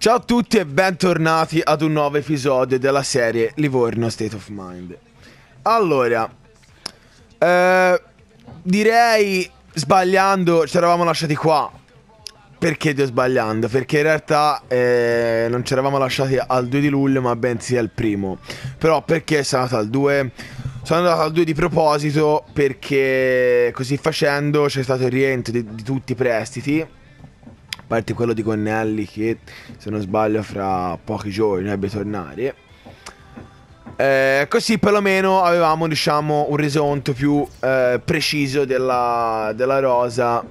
Ciao a tutti e bentornati ad un nuovo episodio della serie Livorno State of Mind. Allora, direi sbagliando ci eravamo lasciati qua. Perché dio sbagliando? Perché in realtà non ci eravamo lasciati al 2 di luglio ma bensì al primo. Però perché sono andato al 2? Sono andato al 2 di proposito perché così facendo c'è stato il rientro di tutti i prestiti. A parte quello di Gonnelli che, se non sbaglio, fra pochi giorni dovrebbe tornare. Così perlomeno avevamo, diciamo, un resoconto più preciso della rosa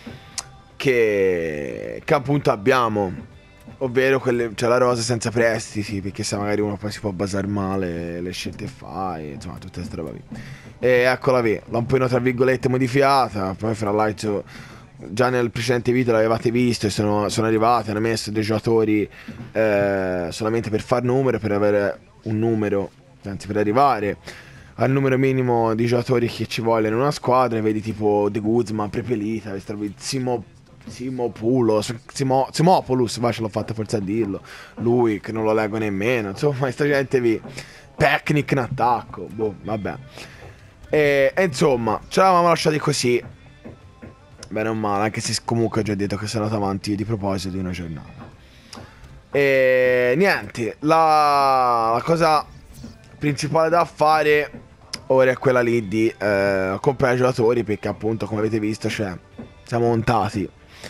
che appunto abbiamo. Ovvero cioè la rosa senza prestiti, perché se magari uno poi si può basare male le scelte fai, insomma, tutte queste roba lì. E eccola lì, l'ho un po' tra virgolette modificata. Poi fra l'altro già nel precedente video l'avevate visto e sono arrivati, hanno messo dei giocatori solamente per far numero, per avere un numero, anzi per arrivare al numero minimo di giocatori che ci vogliono in una squadra. Vedi tipo De Guzman, Prepelita, Simopoulos, ce l'ho fatta forse a dirlo. Lui che non lo leggo nemmeno, insomma sta gente vi Pecnic in attacco, boh, vabbè. E insomma ce l'avevamo lasciati così, bene o male, anche se comunque ho già detto che sono andato avanti di proposito di una giornata. E niente, la cosa principale da fare ora è quella lì di comprare giocatori, perché appunto come avete visto siamo montati.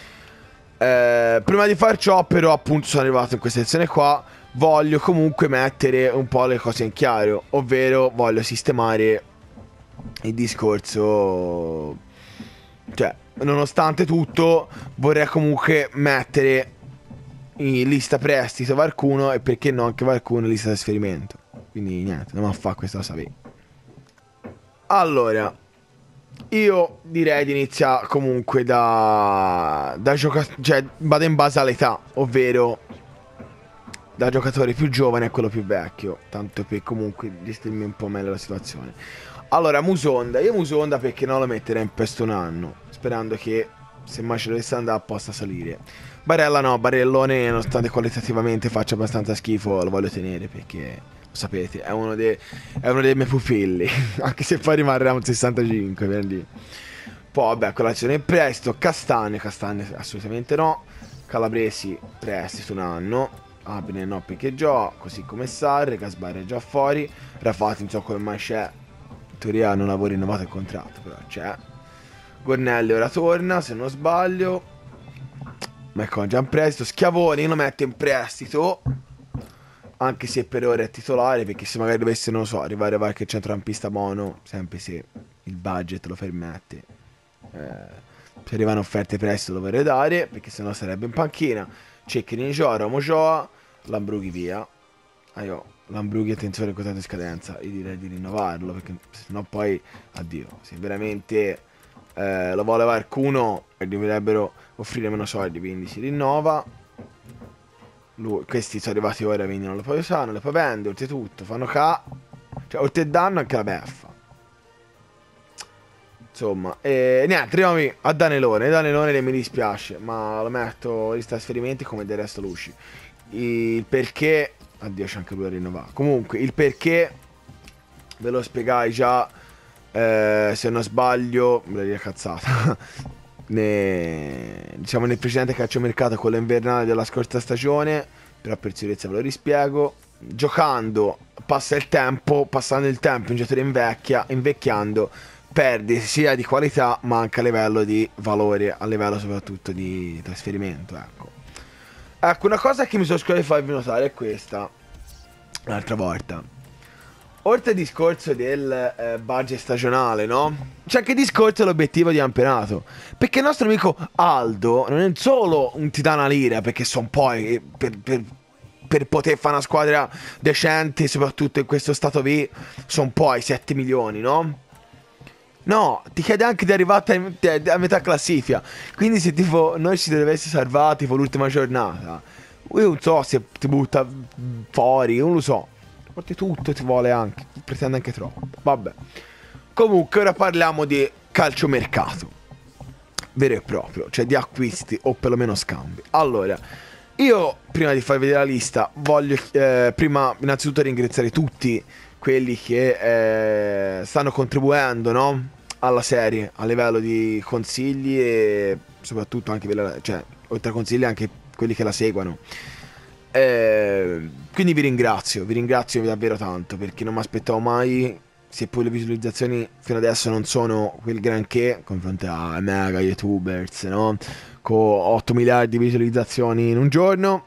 Prima di far ciò però appunto sono arrivato in questa sezione qua. Voglio comunque mettere un po' le cose in chiaro, ovvero voglio sistemare il discorso. Cioè, nonostante tutto, vorrei comunque mettere in lista prestito qualcuno e perché no anche qualcuno in lista trasferimento. Quindi niente, andiamo a fare questa cosa qui. Allora, io direi di iniziare comunque da giocatore, cioè vado in base all'età, ovvero da giocatore più giovane a quello più vecchio, tanto per comunque gestirmi un po' meglio la situazione. Allora, Musonda, io Musonda perché non lo metterei in pesto un anno, sperando che se mai ce dovesse andare possa salire. Barella no, Barellone nonostante qualitativamente faccia abbastanza schifo lo voglio tenere perché, lo sapete, è uno dei miei pupilli, anche se poi rimarrà un 65, quindi. Poi vabbè, colazione in prestito, Castagne assolutamente no, Calabresi prestito un anno, Abine no perché gioca, così come Sarri, Casbarri è già fuori, Rafati non so come mai c'è, in teoria non avevo rinnovato il contratto però c'è. Gornelli ora torna se non sbaglio, ecco già in prestito. Schiavoni lo metto in prestito, anche se per ora è titolare, perché se magari dovesse, non lo so, arrivare qualche centrocampista buono, sempre se il budget lo permette, se arrivano offerte prestito lo vorrei dare, perché sennò sarebbe in panchina. Cecchini Joa, Ramo Joa, Lambrughi via. Lambrughi attenzione al contratto di scadenza, io direi di rinnovarlo, perché sennò poi addio. Se veramente lo vuole qualcuno e dovrebbero offrire meno soldi, quindi si rinnova. Questi sono arrivati ora, quindi non lo puoi usare, non le puoi vendere, oltretutto fanno cioè oltre danno anche la beffa. Insomma, niente, arriviamo a Danelone. Danelone mi dispiace, ma lo metto in trasferimenti come del resto Luci. Il perché, addio c'è anche lui a rinnovare. Comunque, il perché ve lo spiegai già, se non sbaglio, me l'hai cazzata. Diciamo nel precedente calciomercato, quello invernale della scorsa stagione, però per sicurezza ve lo rispiego. Giocando, passando il tempo, un giocatore invecchiando, perde sia di qualità ma anche a livello di valore, a livello soprattutto di trasferimento, ecco una cosa che mi sono scordato di farvi notare è questa. L'altra volta, oltre al discorso del budget stagionale, no? C'è anche il discorso dell'obiettivo di campionato, perché il nostro amico Aldo non è solo un titana lira, perché sono poi per poter fare una squadra decente, soprattutto in questo stato qui, sono poi 7 milioni, no? No, ti chiede anche di arrivare a metà classifica. Quindi se tipo noi ci dovesse salvare tipo l'ultima giornata, io non so se ti butta fuori, non lo so. Porti tutto, ti vuole anche, pretende anche troppo. Vabbè. Comunque ora parliamo di calciomercato vero e proprio, cioè di acquisti o perlomeno scambi. Allora, Io, prima di farvi vedere la lista, voglio prima innanzitutto ringraziare tutti quelli che stanno contribuendo, no? Alla serie, a livello di consigli e soprattutto anche, cioè, oltre a consigli anche quelli che la seguono. Quindi vi ringrazio davvero tanto, perché non mi aspettavo mai, seppur le visualizzazioni fino adesso non sono quel granché confronto a mega youtubers, no? Con 8 miliardi di visualizzazioni in un giorno.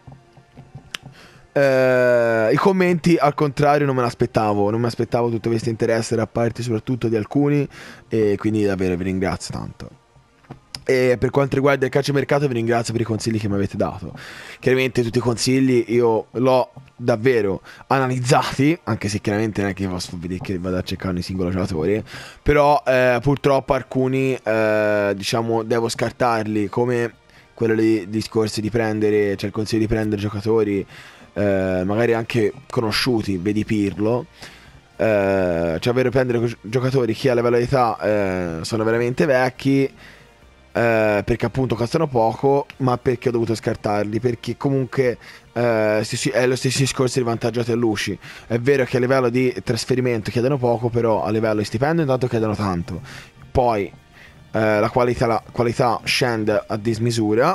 I commenti al contrario non me l'aspettavo, non mi aspettavo tutto questo interesse da parte soprattutto di alcuni, e quindi davvero vi ringrazio tanto. E per quanto riguarda il calciomercato vi ringrazio per i consigli che mi avete dato. Chiaramente tutti i consigli io l'ho davvero analizzati, anche se chiaramente non è che posso vedere che vado a cercare i singoli giocatori, però purtroppo alcuni diciamo devo scartarli, come quello dei discorsi di prendere, cioè il consiglio di prendere giocatori magari anche conosciuti, vedi Pirlo. Cioè ovvero prendere giocatori che a livello di età sono veramente vecchi, perché appunto costano poco, ma perché ho dovuto scartarli, perché comunque è lo stesso discorso di vantaggio a Luci. È vero che a livello di trasferimento chiedono poco, però a livello di stipendio intanto chiedono tanto. Poi la qualità scende a dismisura,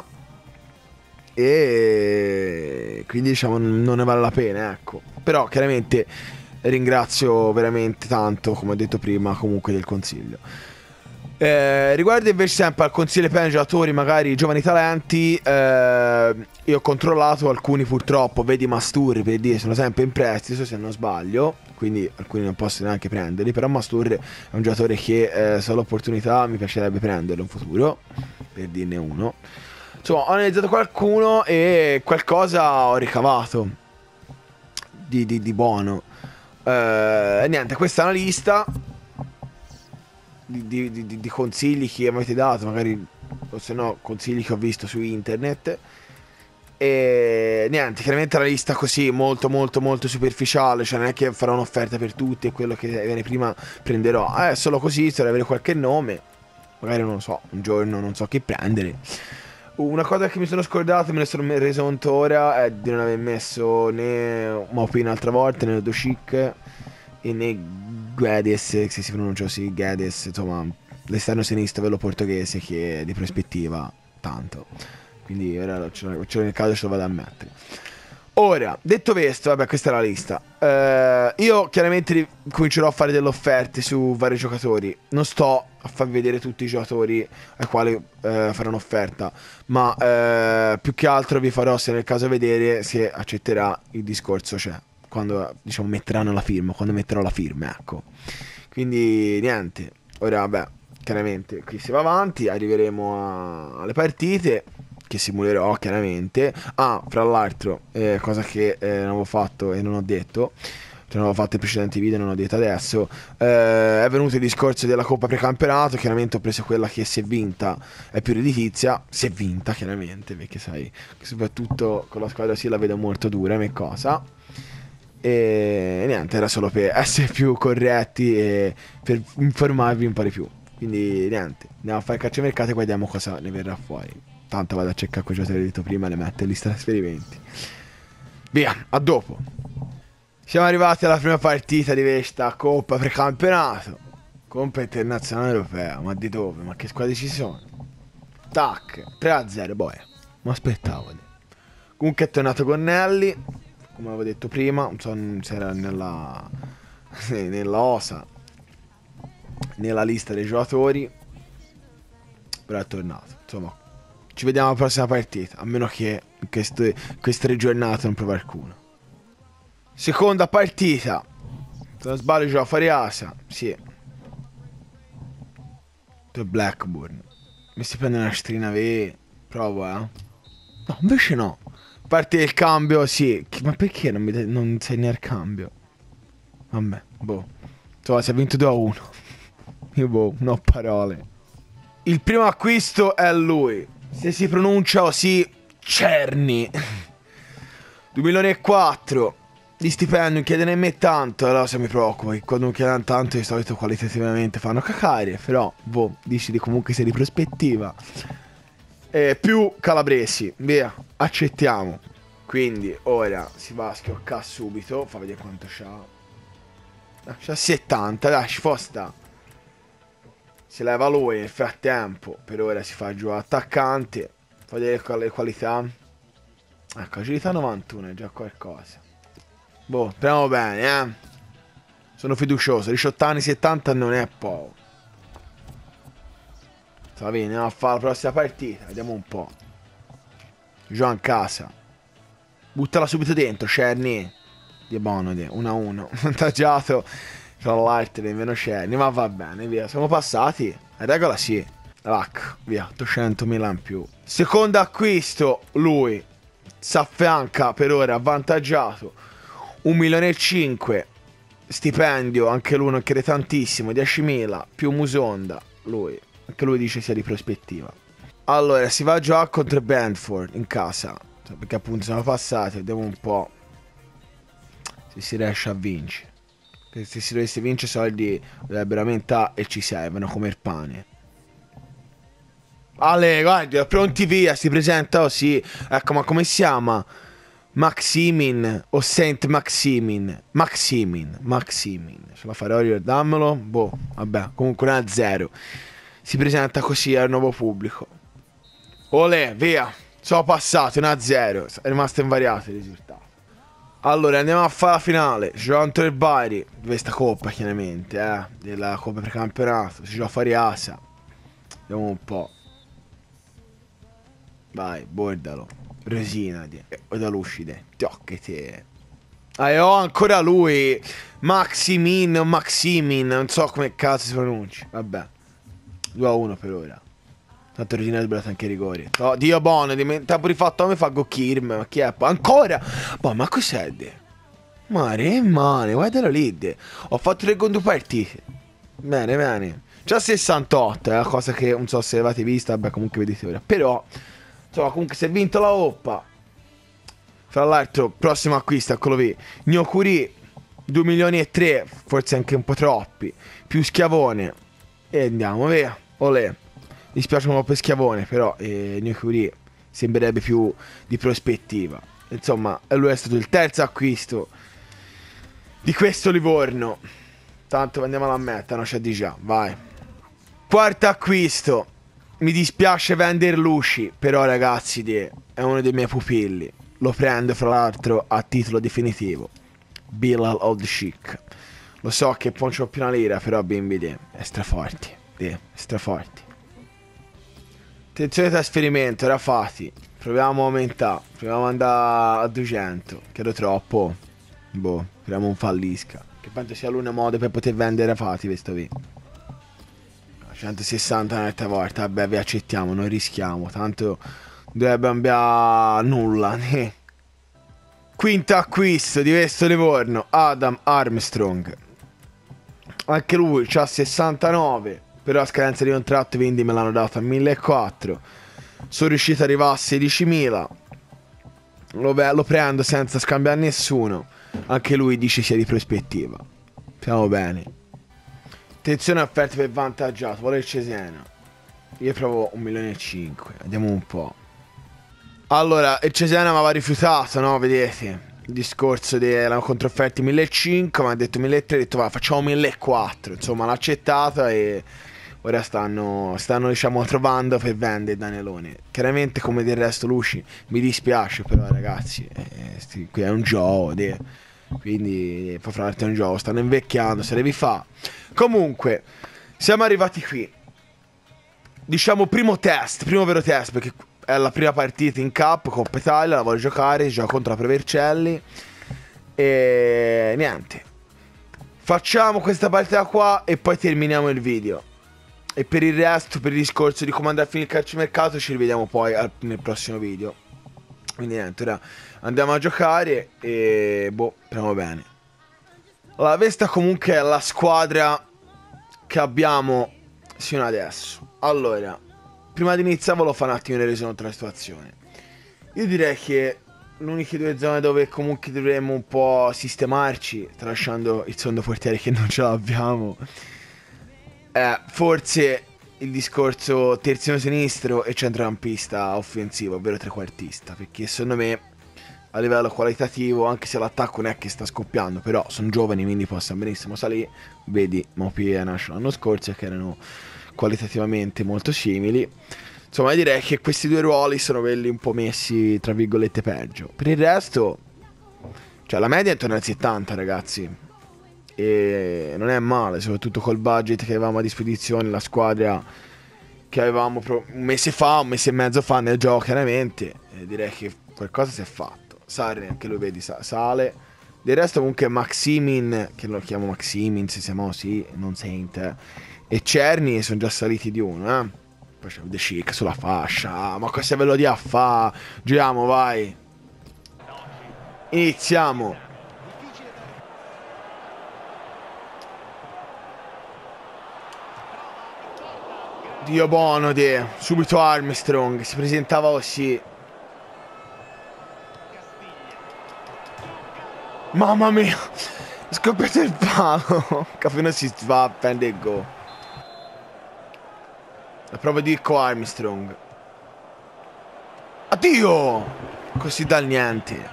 e quindi diciamo non ne vale la pena, ecco. Però chiaramente ringrazio veramente tanto, come ho detto prima, comunque del consiglio. Riguardo invece sempre al consiglio per i giocatori, magari giovani talenti, io ho controllato alcuni purtroppo, vedi Masturri per dire, sono sempre in prestito se non sbaglio, quindi alcuni non posso neanche prenderli, però Masturri è un giocatore che se ho l'opportunità mi piacerebbe prenderlo in futuro, per dirne uno. Insomma, ho analizzato qualcuno e qualcosa ho ricavato di buono. Niente, questa è una lista di consigli che mi avete dato, magari, o se no consigli che ho visto su internet. E niente, chiaramente la lista così molto superficiale, cioè non è che farò un'offerta per tutti e quello che viene prima prenderò, è solo così, se avere qualche nome, magari non lo so, un giorno non so chi prendere. Una cosa che mi sono scordato, me ne sono reso conto ora, è di non aver messo né Maupin l'altra volta, né Docic e né Guedes, se si pronuncia così, Guedes, insomma, l'esterno sinistro, quello portoghese, che è di prospettiva tanto. Quindi ora ce l'ho nel caso, ce lo vado a mettere. Ora, detto questo, vabbè, questa è la lista. Io chiaramente comincerò a fare delle offerte su vari giocatori. Non sto a far vedere tutti i giocatori ai quali farò un'offerta, ma più che altro vi farò, se nel caso, vedere se accetterà il discorso, cioè quando diciamo metteranno la firma, quando metterò la firma, ecco. Quindi niente, ora vabbè, chiaramente qui si va avanti, arriveremo alle partite che simulerò chiaramente. Ah, fra l'altro, cosa che non avevo fatto e non ho detto, cioè non avevo fatto in precedenti video, non ho detto adesso, è venuto il discorso della Coppa Precampionato. Chiaramente ho preso quella che, se vinta, è più redditizia, se vinta chiaramente, perché sai che soprattutto con la squadra sì la vedo molto dura come cosa. E niente, era solo per essere più corretti e per informarvi un po' di più. Quindi niente, andiamo a fare il calciomercato e guardiamo cosa ne verrà fuori. Tanto vado a cercare quei giocatori che ho detto prima e le metto in lista trasferimenti. Via, a dopo. Siamo arrivati alla prima partita di questa Coppa Precampionato. Coppa Internazionale Europea, ma di dove? Ma che squadre ci sono? Tac, 3-0, boia. Ma aspettavo. Comunque è tornato Connelly, come avevo detto prima, non so se era nella osa, nella lista dei giocatori, però è tornato. Insomma, ci vediamo alla prossima partita, a meno che in queste 3 giornate non prova alcuno. Seconda partita, se non sbaglio gioca fuori Asia, sì, Blackburn. Mi si prende una strina provo, No, invece no. Parte il cambio, sì. Ma perché non sei nel cambio? Vabbè, boh. Insomma, si è vinto 2-1. Io boh, non ho parole. Il primo acquisto è lui. Se si pronuncia così, Cerny. 2.400.000 di stipendio, non chiede nemmeno tanto. Allora se mi preoccupa, che quando non chiedono tanto di solito qualitativamente fanno cacare. Però, boh, dici di comunque sei di prospettiva. più calabresi, via, accettiamo. Quindi ora si va a schioccare subito, fa vedere quanto c'ha. C'ha 70, dai, ci può sta. Si leva lui nel frattempo, per ora si fa giù attaccante, fa vedere le qualità. Ecco, agilità 91 è già qualcosa. Boh, speriamo bene, Sono fiducioso, 18 anni 70 non è poco. Va bene, andiamo a fare la prossima partita, vediamo un po'. Gioca in casa. Buttala subito dentro, Cerny. Di buono, 1-1. Vantaggiato tra l'altro nemmeno Cerny, ma va bene, via. Siamo passati. La regola sì. Ecco, via, 800.000 in più. Secondo acquisto, lui s'affianca per ora avvantaggiato. 1.500.000. Stipendio, anche lui non chiede tantissimo, 10.000 più Musonda, lui. Anche lui dice sia di prospettiva. Allora, si va a giocare contro Brentford in casa. Perché appunto siamo passati, vediamo un po' se si riesce a vincere. Perché se si dovesse vincere soldi dovrebbero aumentare e ci servono come il pane. Ale, guarda, pronti via, si presenta, oh sì. Ecco, ma come si chiama? Maximin o Saint Maximin? Maximin. Ce la farò, dammelo. Boh, vabbè, comunque 1-0. Si presenta così al nuovo pubblico. Olè, via. Sono passati 1-0. È rimasto invariato il risultato. Allora, andiamo a fare la finale. Si gioca contro il Bari. Questa coppa, chiaramente, della coppa precampionato. Si gioca fuori Asa. Vediamo un po'. Vai, bordalo. Rosina, da lucide. Tocchete. Ho ancora lui. Maximin, non so come cazzo si pronuncia. Vabbè. 2-1 per ora. Tanto Regina è sbagliato anche i rigori. Oh, Dio buono, tempo rifatto a me fa Gokirm. Ma chi è? Ancora? Boh, ma cos'è? Mare, guardalo lì. Ho fatto le due partite. Bene. C'ha 68, è una cosa che non so se avete visto. Vabbè, comunque vedete ora. Però, insomma, comunque si è vinto la Oppa. Fra l'altro, prossimo acquisto, eccolo lì. Gnocuri, 2.300.000, forse anche un po' troppi. Più Schiavone. E andiamo, via. Olè. Mi dispiace un po' per Schiavone, però Gnocuri sembrerebbe più di prospettiva. Insomma, lui è stato il terzo acquisto di questo Livorno. Tanto andiamo alla meta, no? C'è di già, vai. Quarto acquisto. Mi dispiace vendere Luci, però ragazzi, è uno dei miei pupilli. Lo prendo fra l'altro a titolo definitivo. Bilal Old Chic. Lo so che poi c'ho più una lira, però bimbi è straforti. Straforti. Attenzione trasferimento, era fatti. Proviamo a aumentare. Proviamo ad andare a 200. Chiedo troppo. Boh, speriamo un fallisca. Che penso sia l'unico modo per poter vendere fatti questo qui. 160 un'altra volta. Vabbè, vi accettiamo, non rischiamo. Tanto dovrebbe cambiare nulla. Quinto acquisto di questo Livorno. Adam Armstrong. Anche lui c'ha 69. Però a scadenza di contratto quindi me l'hanno dato a 1.400. Sono riuscito ad arrivare a 16.000. Lo prendo senza scambiare nessuno. Anche lui dice sia di prospettiva. Siamo bene. Attenzione offerte per vantaggiato. Vuole il Cesena. Io provo 1.500.000. Vediamo un po'. Allora, il Cesena mi aveva rifiutato, no? Vedete? Il discorso della controfferte 1.500. Mi ha detto 1.300. Ho detto va, facciamo 1.400. Insomma, l'ha accettata e ora stanno diciamo trovando per vendere Danielone. Chiaramente come del resto Luci. Mi dispiace però ragazzi, qui è un gioco, quindi fra l'altro è un gioco. Stanno invecchiando, se devi fa. Comunque siamo arrivati qui. Diciamo primo vero test, perché è la prima partita in Cup, Coppa Italia, la voglio giocare, si gioca contro la Prevercelli. E niente. Facciamo questa partita qua e poi terminiamo il video. E per il resto, per il discorso di come andare a finire il calciomercato, ci rivediamo poi nel prossimo video. Quindi niente, ora andiamo a giocare e boh, speriamo bene. Allora, questa comunque è la squadra che abbiamo sino adesso. Allora, prima di iniziare volevo fare un attimo il resoconto della situazione. Io direi che le uniche due zone dove comunque dovremmo un po' sistemarci, tralasciando il secondo portiere che non ce l'abbiamo, forse il discorso terzino sinistro e centrocampista offensivo, ovvero trequartista, perché secondo me a livello qualitativo, anche se l'attacco non è che sta scoppiando, però sono giovani, quindi possono benissimo salire. Vedi Mopi e Nash l'anno scorso, che erano qualitativamente molto simili. Insomma, direi che questi due ruoli sono quelli un po' messi, tra virgolette, peggio. Per il resto, cioè la media è intorno al 70, ragazzi. E non è male, soprattutto col budget che avevamo a disposizione, la squadra che avevamo un mese fa, un mese e mezzo fa nel gioco, chiaramente. E direi che qualcosa si è fatto. Sarri, anche lui vedi, sale. Del resto comunque Maximin, che lo chiamo Maximin, se siamo sì, non Saint, e Cerny sono già saliti di uno, eh. Poi c'è The Chic sulla fascia. Ma cosa ve lo dia a fa? Giriamo, vai. Iniziamo. Dio buono, subito Armstrong, si presentava così. Mamma mia, scoppiato il palo. Caffè si va a prendere il go. La prova di Rico Armstrong. Addio! Così dal niente.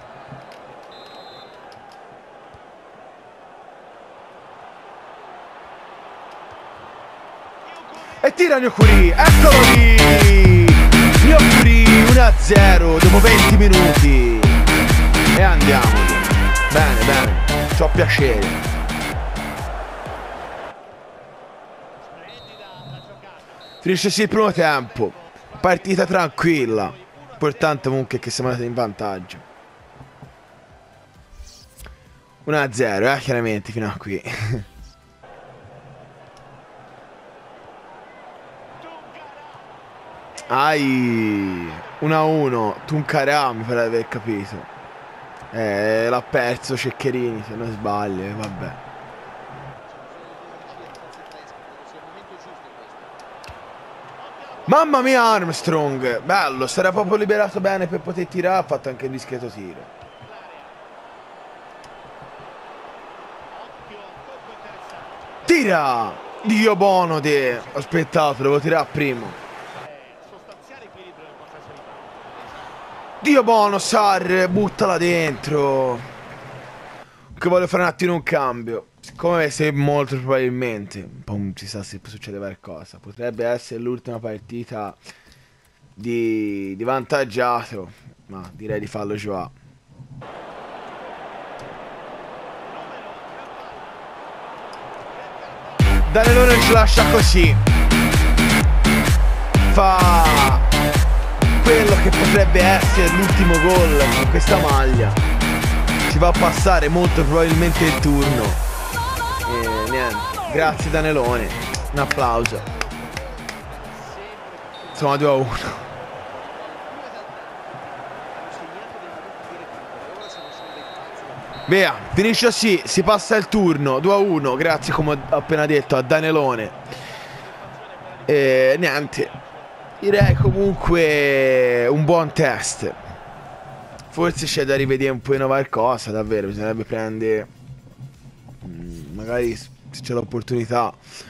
E tira Gnocuri, eccolo lì! Gnocuri 1-0 dopo 20 minuti. E andiamo. Bene, bene, c'ho piacere. Finisce sì il primo tempo. Partita tranquilla. Importante comunque che siamo andati in vantaggio. 1-0, chiaramente, fino a qui. Ai 1-1. Tuncarà, mi pare di aver capito. L'ha perso Ceccherini, se non sbaglio, vabbè. Mamma mia Armstrong, bello, si era proprio liberato bene per poter tirare, ha fatto anche un discreto tiro. Tira! Dio buono te, ho aspettato, devo tirare prima. Dio buono, Sarri, buttala dentro. Che voglio fare un attimo un cambio. Siccome sei molto probabilmente, poi ci sa se succede qualcosa, potrebbe essere l'ultima partita di vantaggiato, ma direi di farlo giocare. Danilo non ci lascia così. Fa quello che potrebbe essere l'ultimo gol con questa maglia. Ci va a passare molto probabilmente il turno. E niente, grazie Danelone, un applauso. Insomma 2-1. Via, finisce così, si passa il turno 2-1, grazie come ho appena detto a Danelone. E niente. Direi comunque un buon test. Forse c'è da rivedere un po' qualcosa, davvero. Bisognerebbe prendere, magari se c'è l'opportunità,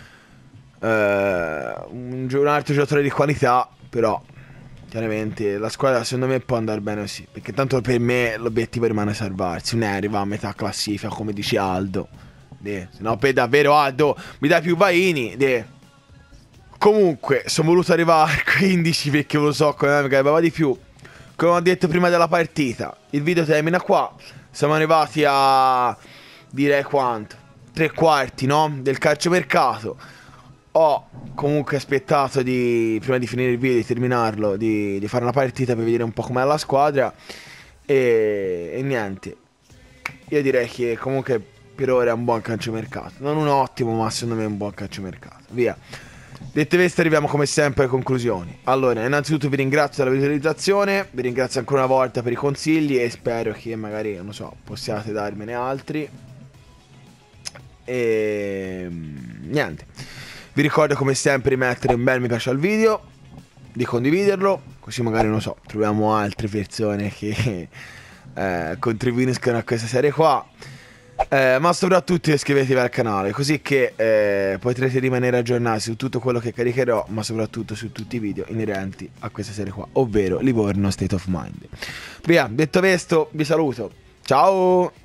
un altro giocatore di qualità. Però chiaramente la squadra secondo me può andare bene così, perché tanto per me l'obiettivo rimane salvarsi. Non arriva a metà classifica come dice Aldo. Se no per davvero Aldo mi dai più vaini. Comunque, sono voluto arrivare a 15 perché lo so come mi garibava di più. Come ho detto prima della partita, il video termina qua. Siamo arrivati a, direi quanto? 3/4, no? Del calciomercato. Ho comunque aspettato prima di finire il video, di terminarlo, di fare una partita per vedere un po' com'è la squadra. E niente. Io direi che comunque per ora è un buon calciomercato. Non un ottimo, ma secondo me è un buon calciomercato. Via. Dette queste arriviamo come sempre alle conclusioni. Allora, innanzitutto vi ringrazio della visualizzazione, vi ringrazio ancora una volta per i consigli e spero che magari, non so, possiate darmene altri. E niente. Vi ricordo come sempre di mettere un bel mi piace al video, di condividerlo, così magari, non so, troviamo altre persone che contribuiscono a questa serie qua. Ma soprattutto iscrivetevi al canale, così che potrete rimanere aggiornati su tutto quello che caricherò, ma soprattutto su tutti i video inerenti a questa serie qua, ovvero Livorno State of Mind. Via, detto questo, vi saluto. Ciao!